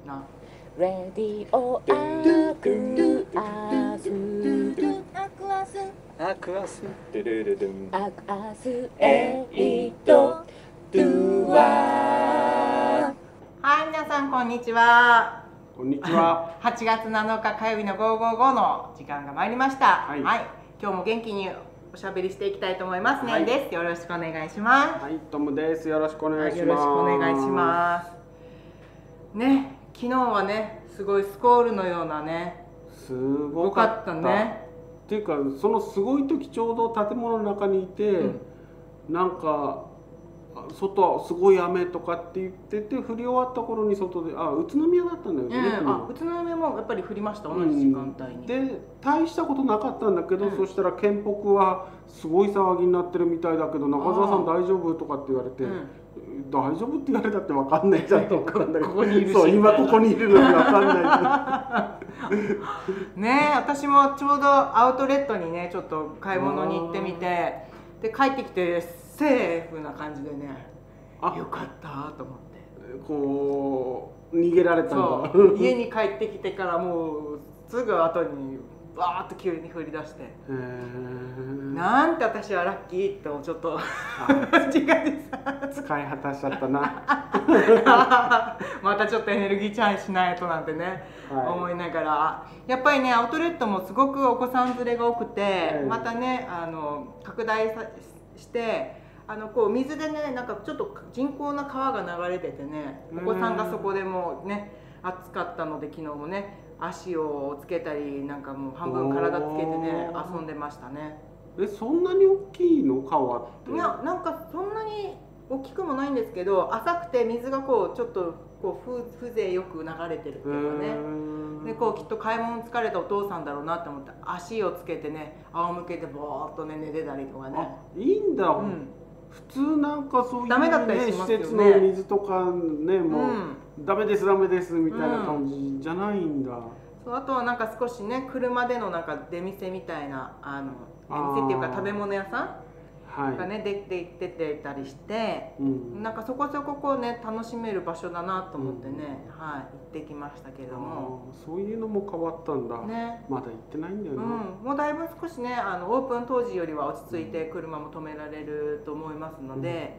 な。 レディオアクアスアクアスドゥルルドゥンアクアスエイトドゥワはい、皆さんこんにちは。 こんにちは。 8月7日火曜日の555の時間が参りました。 はい今日も元気におしゃべりしていきたいと思います。 はいねんです。よろしくお願いします。 はい、トムです。よろしくお願いします。 よろしくお願いします。ね、昨日はね、すごいスコールのようなね、 すごかった。 ね。 っていうか、そのすごい時ちょうど建物の中にいて、なんか外すごい雨とかって言ってて、降り終わった頃に外で、宇都宮だったんだよね。 宇都宮もやっぱり降りました。同じ時間帯に。 で、大したことなかったんだけど、そしたら県北はすごい騒ぎになってるみたいだけど、中澤さん大丈夫とかって言われて。大丈夫って言われたって分かんないじゃんと思うんだけど、 ここにいるし、 そう今ここにいるのに分かんないねえ、私もちょうどアウトレットにねちょっと買い物に行ってみて、で帰ってきてセーフな感じでね、よかったと思って、 こう逃げられたんだ。 そう家に帰ってきてからもうすぐ後にバーッと急に降り出して、なんて私はラッキーってちょっと時間でさ使い果たしちゃったな。 またちょっとエネルギーチャージしないとなんてね、思いながら、やっぱりねアウトレットもすごくお子さん連れが多くて、またね拡大してこう水でねなんかちょっと人工な川が流れててね、お子さんがそこでもうね暑かったので昨日もね足をつけたりなんかもう半分体つけてね遊んでましたね。 そんなに大きいの川って？ いやなんかそんなに大きくもないんですけど、浅くて水がこうちょっとこう風情よく流れてるっていうかね。でこうきっと買い物疲れたお父さんだろうなと思って足をつけてね仰向けでぼーっとね寝てたりとかね。 いいんだ。普通なんかそういうダメだったりしますよね。 施設の水とかねもうダメですダメですみたいな感じじゃないんだ。 そうあとはなんか少しね車でのなんか出店みたいな出店っていうか食べ物屋さんがね出てたりして、なんかそこそここうね楽しめる場所だなと思ってね、行ってきましたけども。 そういうのも変わったんだ。 ね、 まだ行ってないんだよね。 もうだいぶ少しねオープン当時よりは落ち着いて車も止められると思いますので、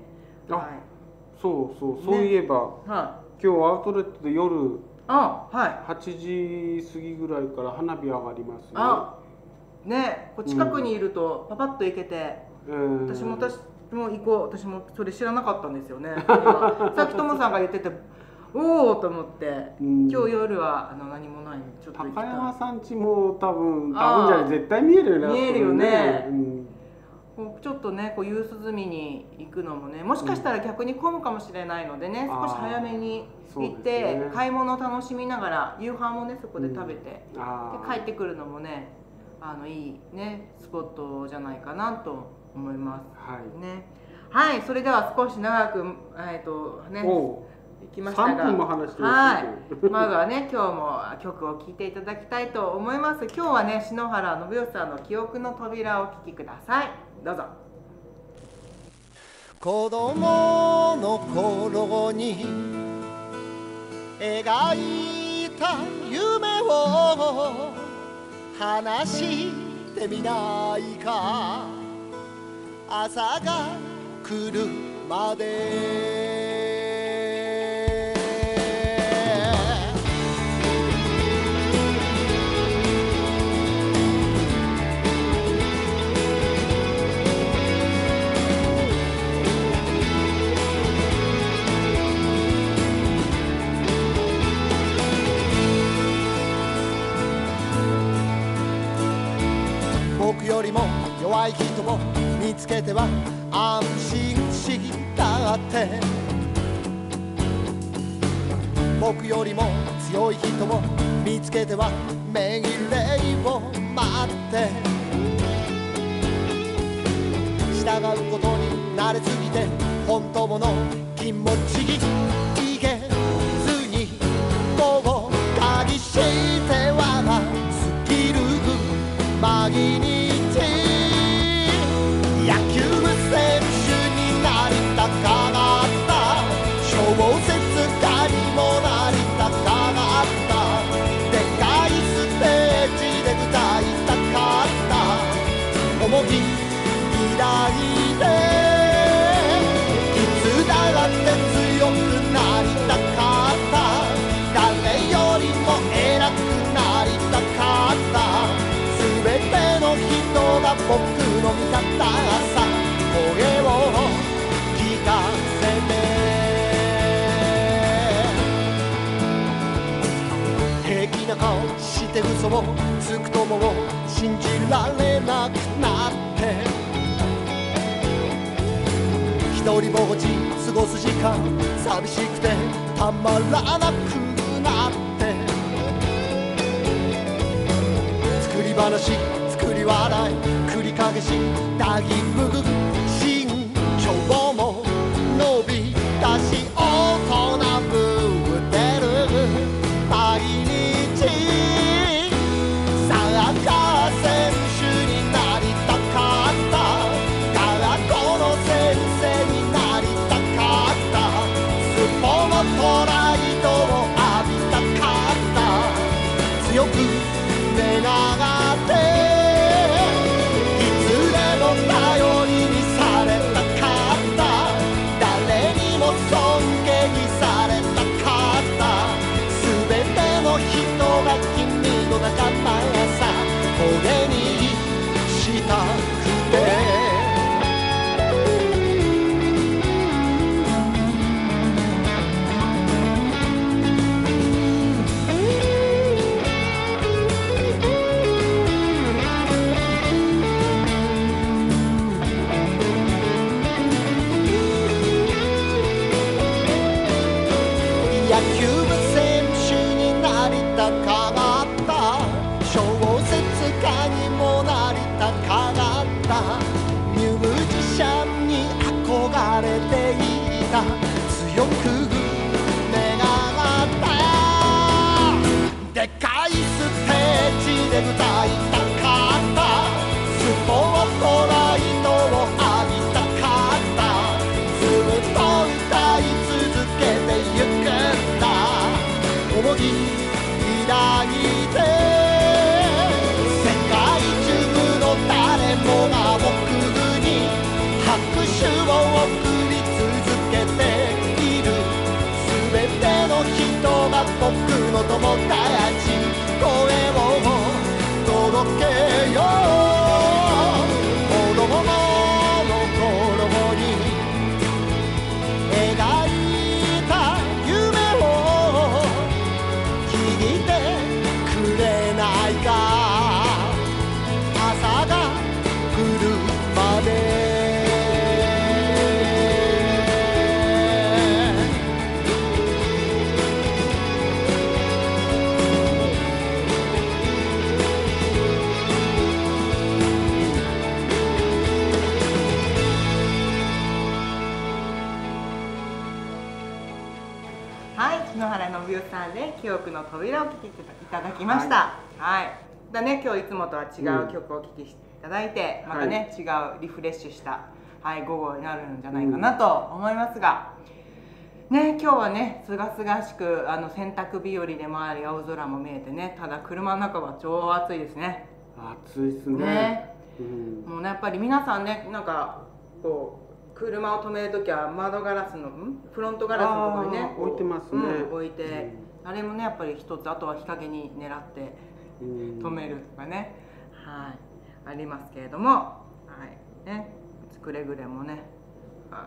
そういえば、今日アウトレットで夜8時過ぎぐらいから花火上がりますね。 ね、こう近くにいるとパパッと行けて、私も行こう、私もそれ知らなかったんですよね。さっきともさんが言ってて、おおと思って、今日夜は何もない。ちょっと高山さん家も多分じゃない絶対見えるよね。 見えるよね。ちょっとねこう夕涼みに行くのもね、もしかしたら逆に混むかもしれないのでね、少し早めに行って買い物を楽しみながら夕飯もねそこで食べて、で帰ってくるのもねいいねスポットじゃないかなと思いますね。はい、それでは少し長くね行きましたが、 3分も話してまずはね今日も曲を聴いていただきたいと思います。今日はね篠原信義さんの記憶の扉をお聴きください。どうぞ。 子供の頃に描いた夢を話してみないか、朝が来るまで。僕よりも弱い人を見つけては安心したって、僕よりも強い人を見つけては巡礼を待って、従うことに慣れすぎて本当の気持ちにいけずに後悔しては過ぎる毎日。野球選手になりたかった、小説家にもなりたかった。 な顔して嘘をつくとも信じられなくなって一人ぼっち過ごす時間寂しくてたまらなくなって作り話作り笑い繰り返したぎむぐ身長も伸び出し大人ぶってる毎日サッカー選手になりたかった学校の先生になりたかったスポートライトを浴びたかった強く願っていつでも頼りにされたかった誰にも尊敬されたかった全ての人が君の仲間さこれにしたくて野球部選手になりたかった小説家にもなりたかったミュージシャンに憧れていた強く願ったでかいステージで歌いたかったスポートライトを浴びたかったずっと歌い続けてゆく思い抱いて世界中の誰もが僕に拍手を送り続けている全ての人が僕の友達声を届けよう子供の頃に描いた夢を聞いてくれないか朝が来るまではい、篠原信義さんで記憶の扉を聴いていただきました。はい。だね、今日いつもとは違う曲をお聴きいただいて、またね、違うリフレッシュした、はい、午後になるんじゃないかなと思いますが、ね、今日はね、すがすがしく洗濯日和でもあり青空も見えてね、ただ車の中は超暑いですね。 暑いですね。 もうね、やっぱり皆さんね、なんかこう車を止めるときは窓ガラスのフロントガラスのところにね置いてますね、 置いて、あれもねやっぱり一つ、あとは日陰に狙って止めるとかね、はい、ありますけれども、はいね、くれぐれもねはい、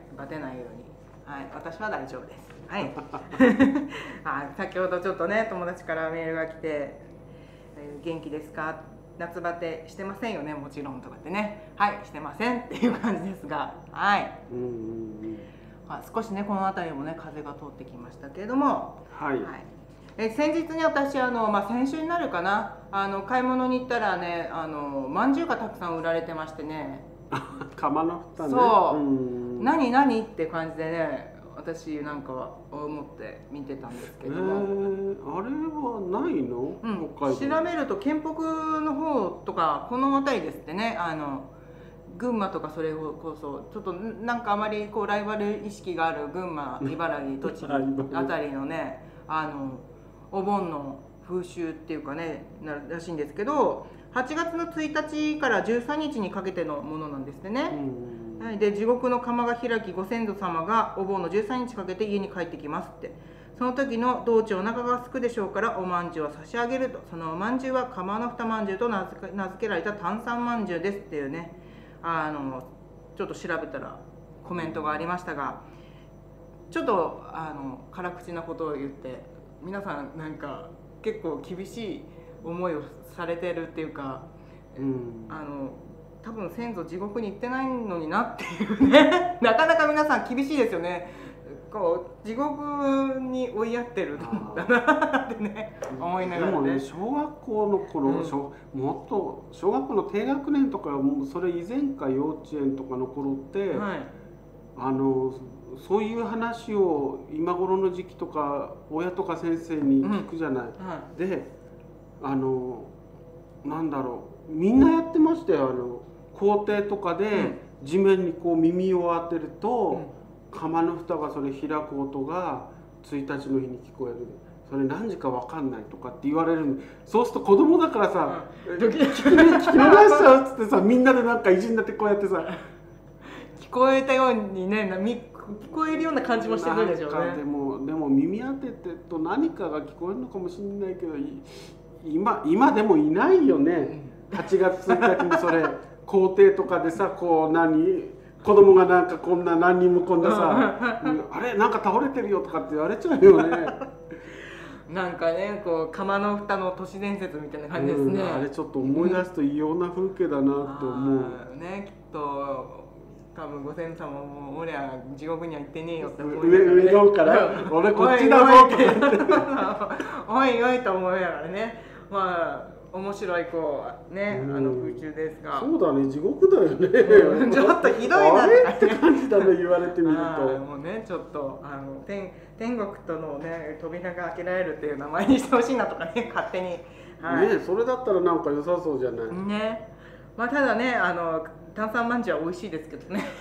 バテないように、はい、私は大丈夫です。はい、先ほどちょっとね友達からメールが来て「元気ですか?」夏バテしてませんよね、もちろんとかってね、はいしてませんっていう感じですが、はい、少しねこの辺りもね風が通ってきましたけれども、 はい、 先日に私先週になるかな、買い物に行ったらねまんじゅうがたくさん売られてましてね釜の蓋ね、 そう何何って感じでね、私なんかは思って見てたんですけども、 あれはないの？北海道調べると県北の方とかこの辺りですってね、群馬とかそれこそちょっとなんかあまりこうライバル意識がある群馬、茨城、栃木あたりのねお盆の風習っていうかねらしいんですけど、8月の1日から13日にかけてのものなんですってね。で地獄の釜が開きご先祖様がお盆の13日かけて家に帰ってきますって、その時の道中お腹がすくでしょうからおまんじゅうを差し上げると、そのおまんじゅうは釜の蓋まんじゅうと名付けられた炭酸まんじゅうですっていうね、ちょっと調べたらコメントがありましたが、ちょっと辛口なことを言って皆さんなんか結構厳しい思いをされてるっていうか、多分先祖地獄に行ってないのになっていうねなかなか皆さん厳しいですよね。こう地獄に追いやってるんだなってね思いながらね。 でもね、小学校の頃、もっと小学校の低学年とかそれ以前か幼稚園とかの頃って、そういう話を今頃の時期とか親とか先生に聞くじゃない。でなんだろう、みんなやってましたよ。校庭とかで地面にこう耳を当てると、釜の蓋がそれ開く音が1日の日に聞こえる。それ何時か分かんないとかって言われるんで、そうすると子供だからさ、聞き逃しちゃうっつってさ、みんなでなんか意地になってこうやってさ聞こえたようにね、聞こえるような感じもしてるでしょうね。 でも耳当ててと何かが聞こえるのかもしれないけど、今でもいないよね。8月1日にそれ校庭とかでさ、こう子供がなんかこんな何人もこんなさあれなんか倒れてるよとかって言われちゃうよねなんかね、こう釜の蓋の都市伝説みたいな感じですね。 あれちょっと思い出すと異様な風景だなって思うね。きっと多分ご先祖様も俺は地獄には行ってねえよって思いながら、ね、上のから俺こっちだぞっておいおいと思いながらね、面白いこうね、空中ですが、 そうだね、地獄だよね、 ちょっとひどいなって感じだね、言われてみると。 もうね、ちょっと天国とのね扉が開けられるっていう名前にしてほしいなとかね、勝手に、ね、 それだったらなんか良さそうじゃないね。ただね、炭酸まんじゅうは美味しいですけどね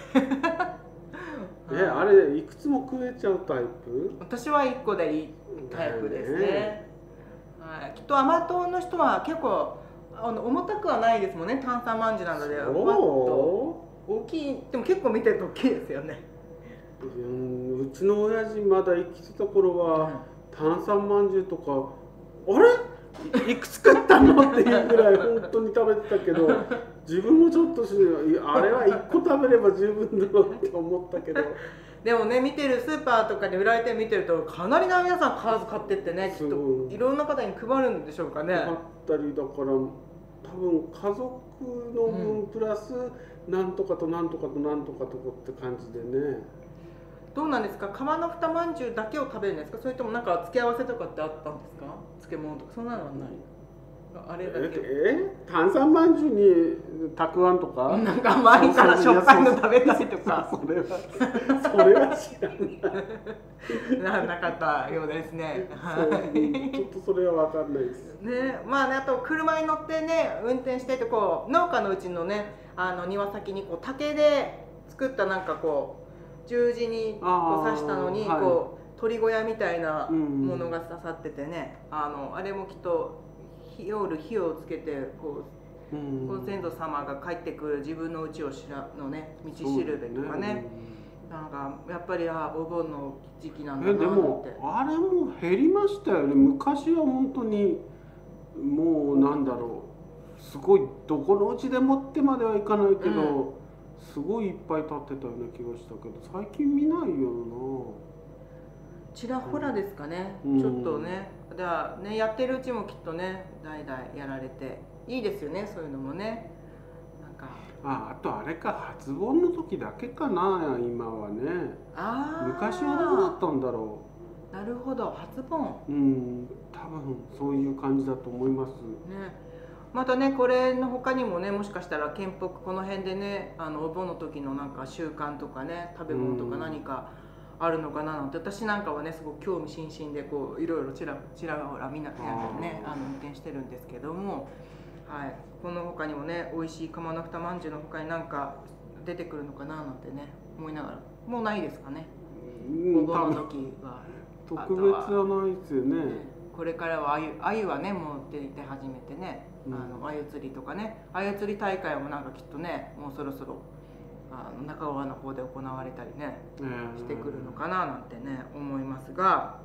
あれいくつも食えちゃうタイプ？ 私は1個でいいタイプですね。きっと甘党の人は結構重たくはないですもんね、炭酸まんじゅうなので。大きい、でも結構見てると大きいですよね。 うちの親父まだ生きてた頃は、炭酸まんじゅうとかあれいくつ食ったのっていうぐらい本当に食べてたけど自分もちょっとあれは1個食べれば十分だろうって思ったけどでもね、見てるスーパーとかで売られて見てるとかなりな皆さん数買ってってね、きっといろんな方に配るんでしょうかね。 配ったりだから多分家族の分プラスなんとかとなんとかとなんとかとって感じでね。 どうなんですか、釜の蓋まんじゅうだけを食べるんですか、それともなんか付け合わせとかってあったんですか、漬物とかそんなのはない？あれだけ炭酸まんじゅうにたくあんとかなんか前からしょっぱいの食べたりとかそれは知らないなかったようですね。 ちょっとそれは分かんないですね。あと車に乗ってね運転してて、こう農家のうちのね庭先にこう竹で作ったなんかこう十字にこう刺したのにこう鳥小屋みたいなものが刺さっててね、あれもきっと火をつけてこうご先祖様が帰ってくる自分の家をのね道しるべとかね、なんかやっぱりお盆の時期なんだなって。 でもあれも減りましたよね。昔は本当にもうなんだろう、すごいどこのうちでもってまではいかないけど、すごいいっぱい立ってたような気がしたけど最近見ないよな。 ちらほらですかね、ちょっとね。だからね、やってるうちもきっとね代々やられていいですよね、そういうのもね。なんかあとあれか、初盆の時だけかな今はね。昔はどうだったんだろう。なるほど、初盆。 多分そういう感じだと思いますね。またね、これの他にもね、もしかしたら県北この辺でね、お盆の時のなんか習慣とかね、食べ物とか何かあるのかななんて、私なんかはねすごく興味津々でこういろいろちらほらみんなでね運転してるんですけども、この他にもね美味しい釜の蓋まんじゅうの他になんか出てくるのかななんてね思いながら、もうないですかね、お盆の時は。 特別はないですよね。 これからはあゆはねもう出て始めてね、あゆ釣りとかね、あゆ釣り大会もなんかきっとねもうそろそろ中川の方で行われたりね、してくるのかななんてね思いますが、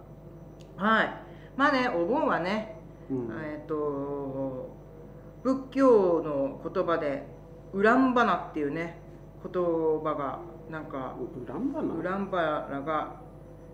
お盆はね、仏教の言葉でウランバナっていうね言葉がなんかウランバナが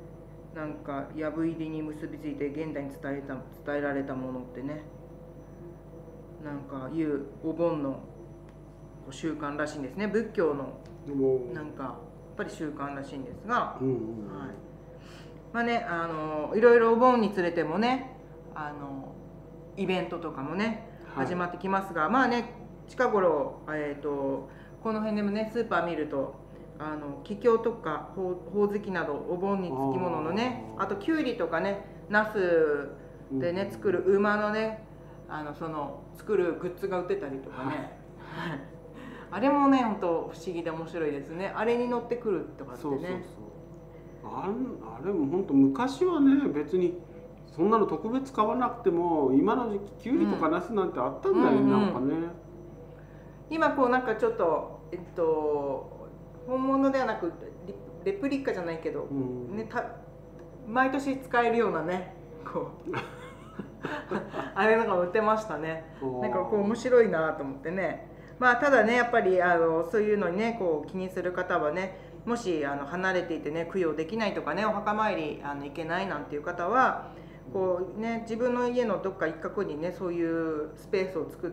なんかやぶ入りに結びついて現代に伝えられたものってね、なんかいうお盆の習慣らしいんですね。仏教のなんかやっぱり習慣らしいんですが、はい、まあね、いろいろお盆につれてもね、イベントとかもね始まってきますが、まあね、近頃この辺でもねスーパー見ると桔梗とかほおずきなどお盆につきもののね、あときゅうりとかね、ナスでね作る馬のね、その作るグッズが売ってたりとかね、あれもね本当不思議で面白いですね。あれに乗ってくるとかってね。 あれも本当昔はね、別にそんなの特別買わなくても今の時期きゅうりとかナスなんてあったんだよね、なんかね。今こうなんかちょっと本物ではなくレプリカじゃないけど、ね、毎年使えるようなねこうあれのが売ってましたね。なんかこう面白いなと思ってね。まあただね、やっぱりそういうのにねこう気にする方はね、もし離れていてね供養できないとかね、お墓参り行けないなんていう方はこうね、自分の家のどっか一角にねそういうスペースを作って、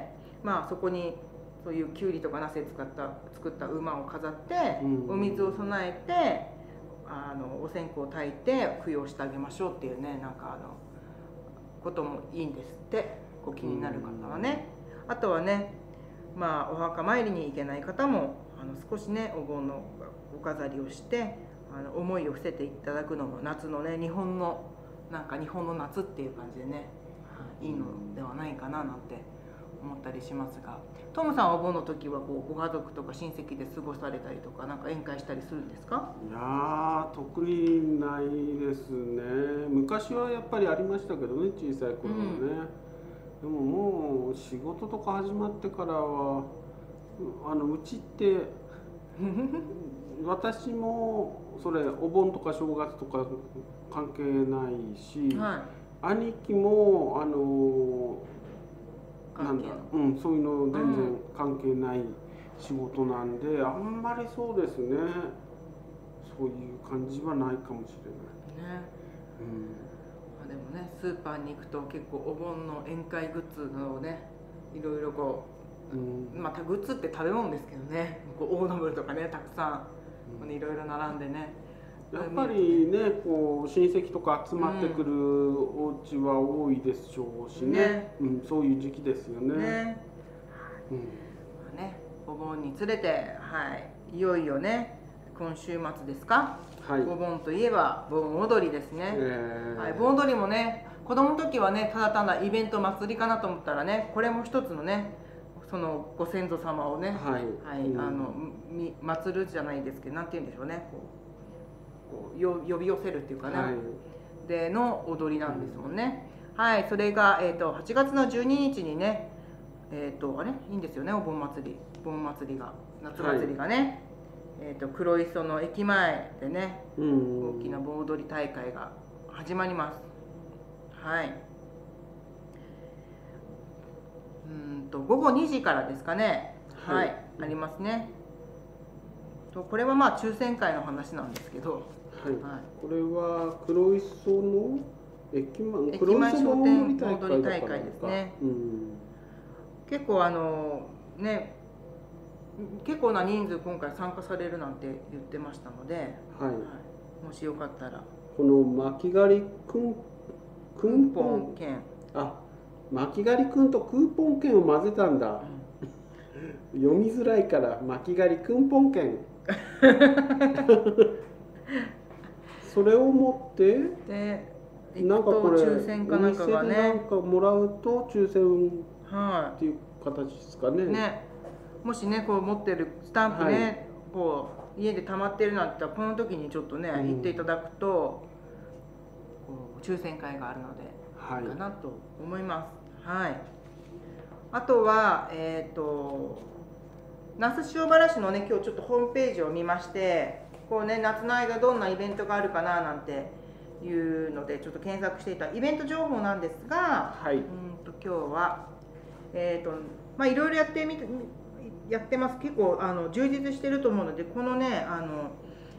まあそこにそういうきゅうりとかナスで作った馬を飾って、お水を備えてお線香を焚いて供養してあげましょうっていうね、なんかこともいいんですって、こう気になる方はね。あとはね、まあお墓参りに行けない方も少しねお盆のお飾りをして思いを伏せていただくのも夏のね日本の夏っていう感じでね、いいのではないかななんて思ったりしますが、トムさんはお盆の時はこうご家族とか親戚で過ごされたりとか、なんか宴会したりするんですか？ いやー、特にないですね。昔はやっぱりありましたけどね、小さい頃はね。でももう仕事とか始まってからはうちって私もそれお盆とか正月とか関係ないし、兄貴もそういうの全然関係ない仕事なんで、あんまりそうですね、そういう感じはないかもしれないね。 でもね、スーパーに行くと結構お盆の宴会グッズのね、いろいろこう、またグッズって食べ物ですけどね、こうオードブルとかね、たくさんいろいろ並んでね。 やっぱりね、こう親戚とか集まってくるお家は多いでしょうしね、そういう時期ですよね。 お盆につれて、いよいよね、今週末ですか、お盆といえば盆踊りですね。盆踊りもね、子供の時はね、ただただイベント祭りかなと思ったらね、これも一つのね、そのご先祖様をね、祭るじゃないですけど、なんて言うんでしょうね、呼び寄せるっていうかね、での踊りなんですもんね。それが8月の12日にね、あれいいんですよね、お盆祭りが、夏祭りがね、黒磯の駅前でね、大きな盆踊り大会が始まります。午後2時からですかね、ありますね。これはまあ抽選会の話なんですけど、 これは黒磯の駅前商店盆踊り大会ですね。結構ね、結構な人数今回参加されるなんて言ってましたので、もしよかったらこの巻狩りクンポン券、 巻狩りくんとクーポン券を混ぜたんだ。読みづらいから巻狩りクンポン券それを持ってなんかこれ抽選かなんかがね、 なんかもらうと抽選っていう形ですかね。 もしねこう持ってるスタンプね、こう家で溜まってるなんて言ったらこの時にちょっとね言っていただくと抽選会があるのでいいかなと思います。あとは那須塩原市のね今日ちょっとホームページを見まして、こうね夏の間どんなイベントがあるかななんていうのでちょっと検索していたイベント情報なんですが、今日はいろいろやってます。結構充実してると思うので、このね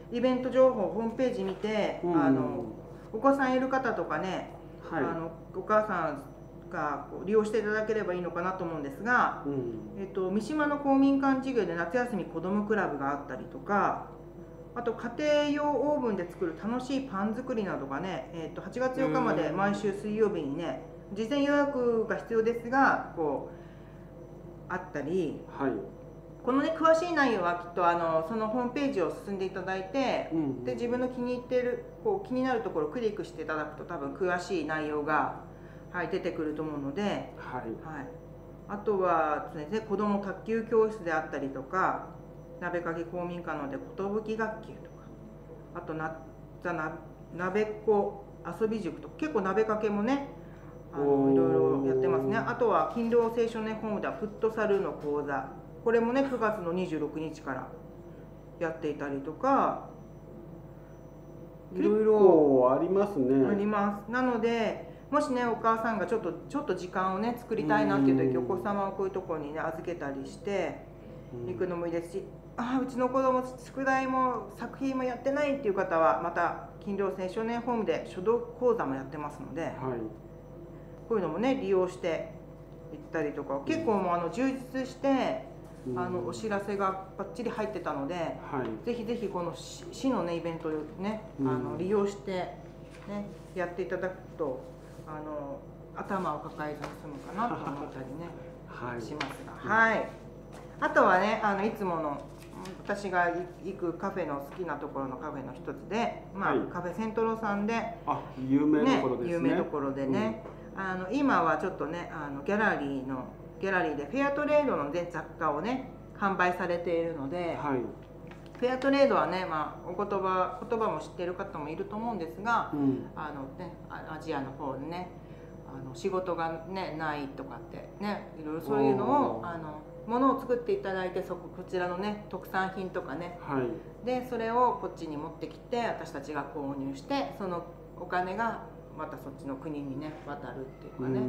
イベント情報ホームページ見て、お子さんいる方とかね、お母さんが利用していただければいいのかなと思うんですが、三島の公民館事業で夏休み子どもクラブがあったりとか、あと家庭用オーブンで作る楽しいパン作りなどがね、8月4日まで毎週水曜日にね、事前予約が必要ですがこうあったり、このね詳しい内容はきっとそのホームページを進んでいただいて、で自分の気に入っている気になるところをクリックしていただくと多分詳しい内容が、出てくると思うので、あとはですね、子ども卓球教室であったりとか、鍋かけ公民館ので寿学級とか、あと鍋っこ遊び塾とか、結構鍋かけもねいろいろやってますね。あとは勤労青少年ホームではフットサルの講座、これもね9月の26日からやっていたりとか、いろいろありますね。 あります。なのでもしねお母さんがちょっと時間をね作りたいなっていう時、お子様をこういうところにね預けたりして行くのもいいですし、うちの子供宿題も作品もやってないっていう方はまた勤労青少年ホームで書道講座もやってますので、こういうのもね利用していったりとか、結構もう充実してお知らせがバッチリ入ってたので、ぜひぜひこの市のねイベントをね利用してねやっていただくと頭を抱えずに済むかなと思ったりねしますが、あとはねいつもの私が行くカフェの好きなところのカフェの一つで、カフェセントロさんで有名どころですね。 有名どころでね、今はちょっとねギャラリーでフェアトレードの、雑貨をね販売されているので、フェアトレードはね、お言葉も知っている方もいると思うんですが、アジアの方でね仕事がねないとかってね、いろいろそういうのをものを作っていただいて、こちらのね特産品とかね、でそれをこっちに持ってきて私たちが購入して、そのお金がまたそっちの国にね渡るっていうかね、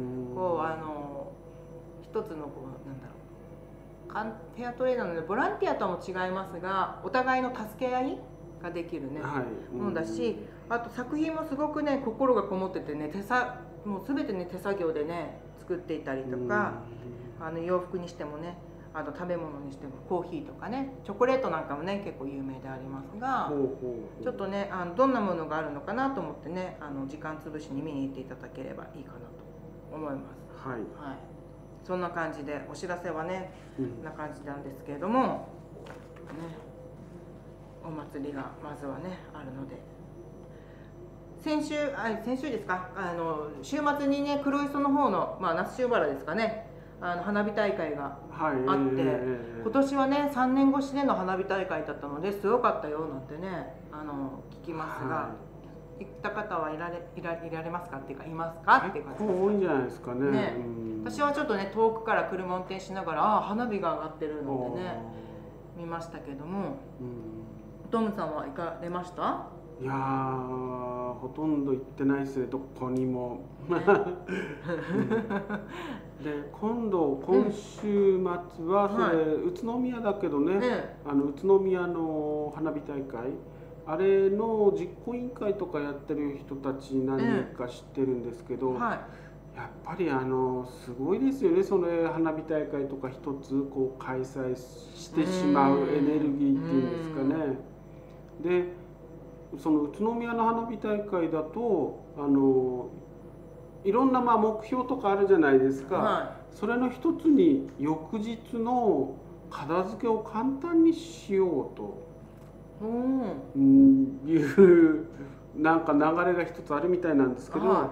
一つのフェアトレーダーなのでボランティアとも違いますが、お互いの助け合いができるね、ものだし、あと作品もすごくね心がこもっててね、もう全てね手作業でね作っていたりとか、洋服にしてもね食べ物にしてもコーヒーとかね、チョコレートなんかもね結構有名でありますが、ちょっとねどんなものがあるのかなと思ってね時間つぶしに見に行っていただければいいかなと思います。そんな感じでお知らせはね、こんな感じなんですけれども、ね、お祭りがまずはねあるので、先週ですか、週末にね黒磯の方の、那須塩原ですかね、花火大会があって、今年はね3年越しでの花火大会だったのですごかったよなんてね聞きますが、行った方はいられますかっていうかいますかっていう感じです。 多いんじゃないですかね。 私はちょっとね遠くから車運転しながら花火が上がってるのでね見ましたけども、トムさんは行かれました？ いやーほとんど行ってないですね、どこにも。で今週末はそれ、宇都宮だけどね、宇都宮の花火大会、あれの実行委員会とかやってる人たち何人か知ってるんですけど、やっぱりすごいですよね、それ花火大会とか一つこう開催してしまうエネルギーっていうんですかね。でその宇都宮の花火大会だといろんな目標とかあるじゃないですか、それの一つに翌日の片付けを簡単にしようというなんか流れが一つあるみたいなんですけど、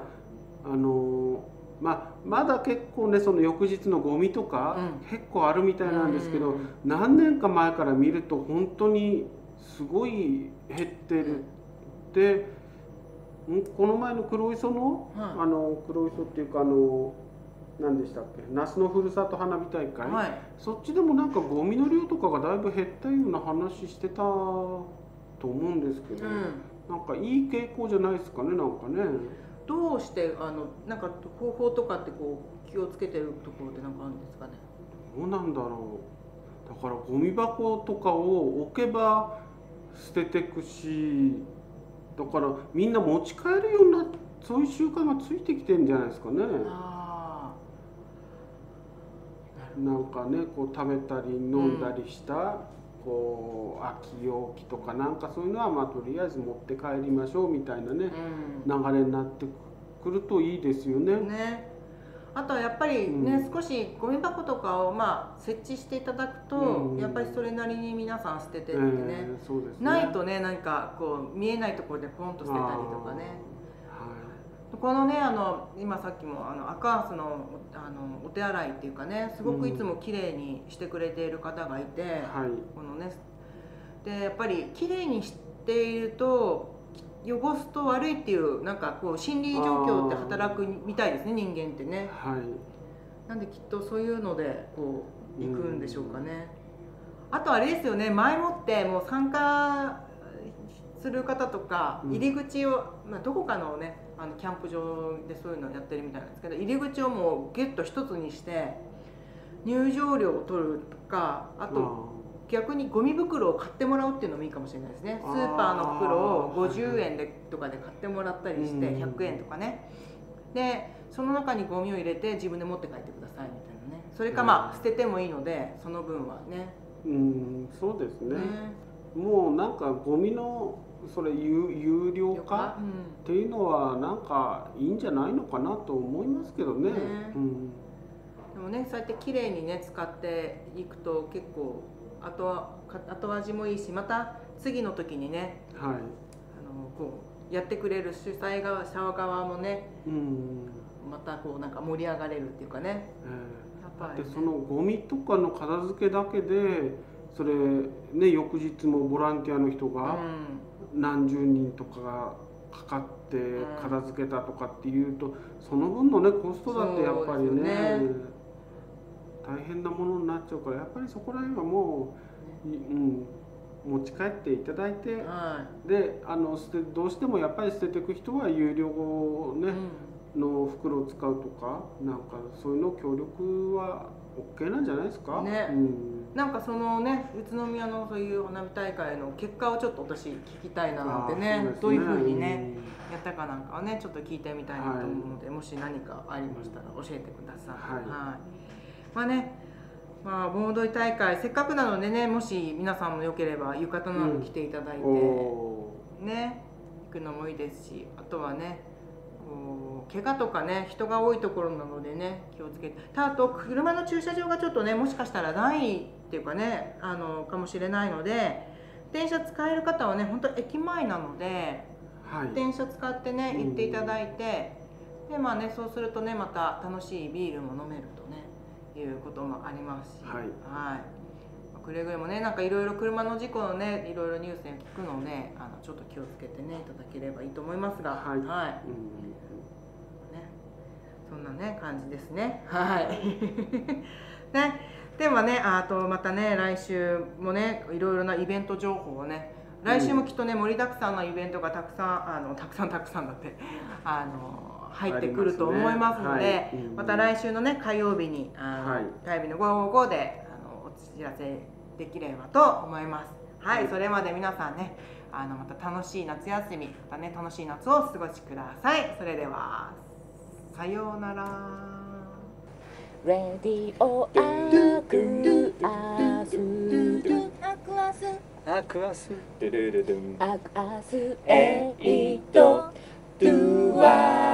まだ結構ねその翌日のゴミとか結構あるみたいなんですけど、何年か前から見ると本当にすごい減ってる。でこの前の黒磯の、黒磯っていうか何でしたっけ、那須のふるさと花火大会、そっちでもなんかゴミの量とかがだいぶ減ったような話してたと思うんですけど、なんかいい傾向じゃないですかね、なんかね。 どうしてなんか方法とかって気をつけてるところってなんかあるんですかね。 どうなんだろう。だからゴミ箱とかを置けば捨ててくし、だからみんな持ち帰るようなそういう習慣がついてきてるんじゃないですかね。なんかねこう食べたり飲んだりした、こう空き容器とかなんかそういうのはまあとりあえず持って帰りましょうみたいなね、流れになってくるといいですよね。 あとはやっぱりね、少しゴミ箱とかをまあ設置していただくと、やっぱりそれなりに皆さん捨ててってね、ないとね、なんかこう見えないところでポンと捨てたりとかね。このね今さっきもアクアースのお手洗いっていうかね、すごくいつも綺麗にしてくれている方がいて、このねでやっぱり綺麗にしていると汚すと悪いっていうなんかこう心理状況って働くみたいですね、人間ってね。なんできっとそういうのでこう行くんでしょうかね。あとあれですよね、前もってもう参加する方とか入り口を、どこかのねキャンプ場でそういうのをやってるみたいなんですけど、入り口をもうギュッと一つにして入場料を取るとか、あと逆にゴミ袋を買ってもらうっていうのもいいかもしれないですね。スーパーの袋を50円とかで買ってもらったりして100円とかね、でその中にゴミを入れて自分で持って帰ってくださいみたいなね。それかまあ捨ててもいいのでその分はね。 そうですね。もうなんかゴミのそれ有料化っていうのはなんかいいんじゃないのかなと思いますけどね。 でもね、そうやって綺麗にね使っていくと結構後味もいいし、また次の時にね、こうやってくれる主催側側もね、またこうなんか盛り上がれるっていうかね。 でそのゴミとかの片付けだけでそれね、翌日もボランティアの人が何十人とかがかかって片付けたとかっていうと、その分のねコストだってやっぱりね大変なものになっちゃうから、やっぱりそこら辺はもう、持ち帰っていただいて、でどうしてもやっぱり捨てていく人は有料ね、の袋を使うとかなんかそういうの協力は OK なんじゃないですかね。 なんかそのね宇都宮のそういう花火大会の結果をちょっと私聞きたいななんてね、どういうふうにねやったかなんかはねちょっと聞いてみたいなと思うので、もし何かありましたら教えてください。まあね、盆踊り大会せっかくなのでね、もし皆さんもよければ浴衣など着ていただいてね行くのもいいですし、あとはね怪我とかね人が多いところなのでね気をつけて、あと車の駐車場がちょっとねもしかしたらないっていうかねかもしれないので、電車使える方はね本当駅前なので、電車使ってね行っていただいて、でまあねそうするとねまた楽しいビールも飲めるとねいうこともありますし、くれぐれもねなんかいろいろ車の事故のねいろいろニュースで聞くのでちょっと気をつけてねいただければいいと思いますが、そんなね感じですね。ね、でもねあとまたね来週もねいろいろなイベント情報をね、来週もきっとね盛りだくさんのイベントがたくさんだって入ってくると思いますので、また来週のね火曜日に火曜日の午後でお知らせできればと思います。それまで皆さんねまた楽しい夏休み、またね楽しい夏をお過ごしください。それではさようなら。 レディオアクアスアクアスデレレデンアクアス8ドゥワ